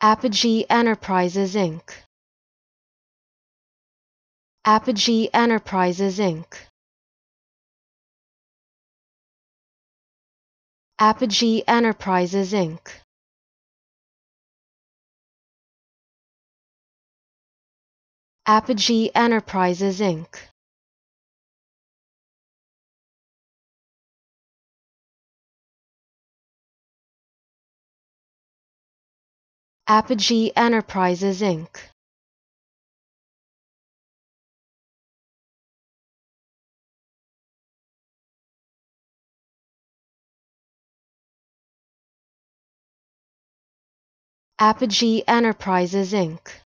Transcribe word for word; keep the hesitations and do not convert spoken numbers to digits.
Apogee Enterprises, Incorporated. Apogee Enterprises, Incorporated. Apogee Enterprises, Incorporated. Apogee Enterprises, Incorporated. Apogee Enterprises, Incorporated. Apogee Enterprises, Incorporated.